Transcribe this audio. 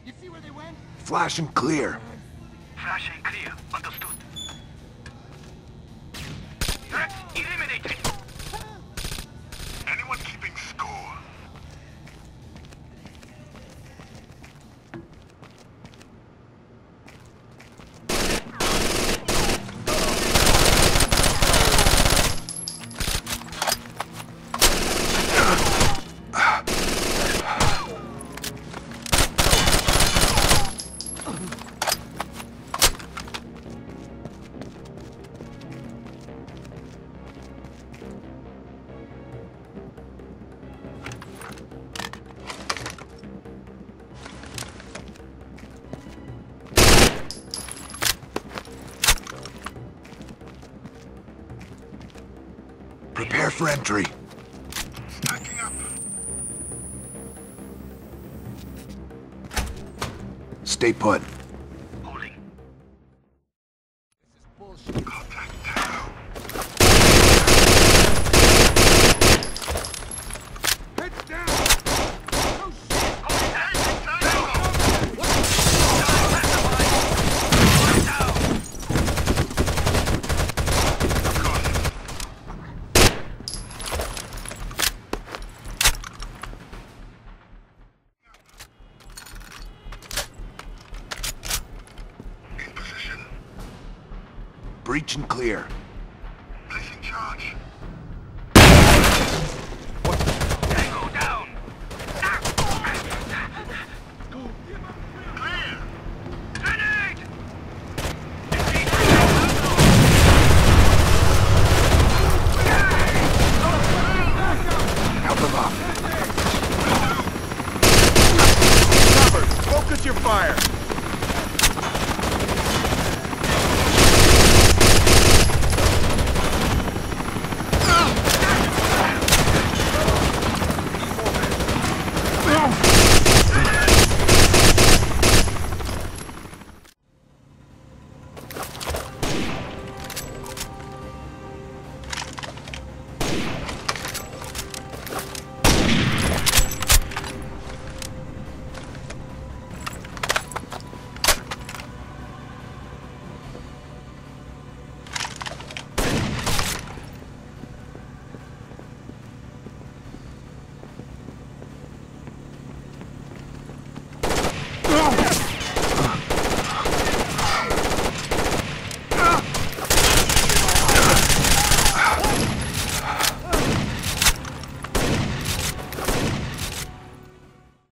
You see where they went? Flash and clear. Flash and clear. Understood. Threat eliminated. Anyone keeping score? Prepare for entry. Stacking up. Stay put. Holding. This is bullshit. Contact down. Heads down! Oh shit! In position. Breach and clear. Placing charge. Tango down. Clear. Grenade. Help him up. Covered. Focus your fire.